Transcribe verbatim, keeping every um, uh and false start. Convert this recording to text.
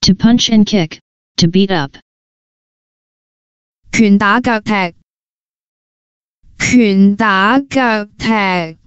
To punch and kick, to beat up. 拳打腳踢，拳打腳踢。